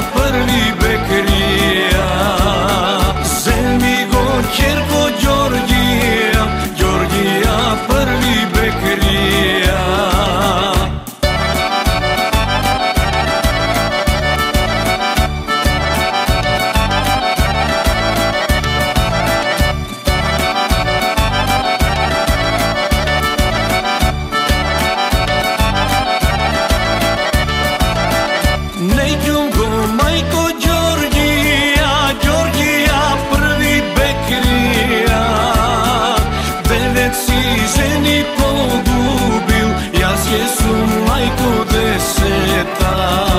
prvi bekrija. Zemi gorčerko Đorđija, Đorđija prvi bekrija. Neđum go majko Đorđija, Đorđija prvi bekrija. 9 si ženi pogubil, ja sjesum majko 10.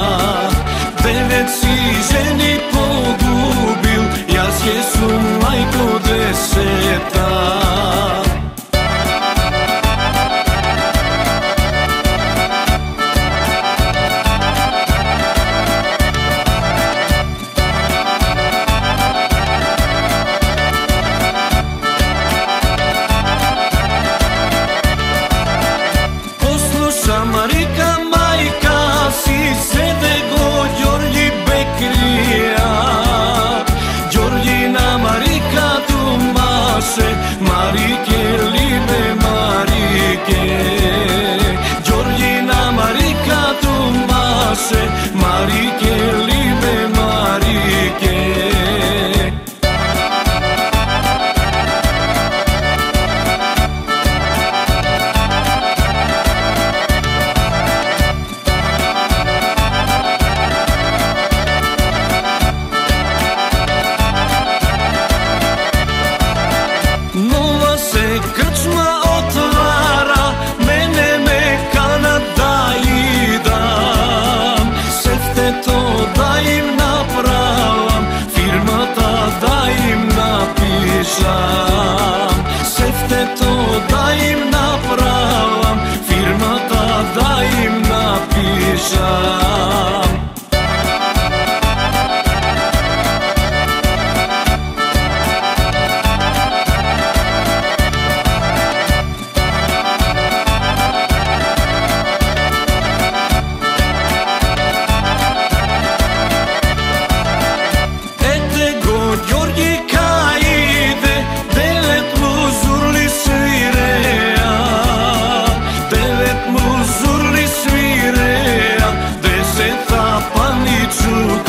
9 si ženi pogubil, ja sjesum majko 10. Marika majka si sede go Đorđi bekrija. Đorđina Marika tu maše, Marike libe Marike. Đorđina Marika tu maše, Marike libe Marike. Nova se krčma otvara, mene me Kanada idam. Sefte to da im napravam, firma ta da im napišam. Sefte to da im napravam, firma ta da im napišam. Zurli svireja, 10. paniču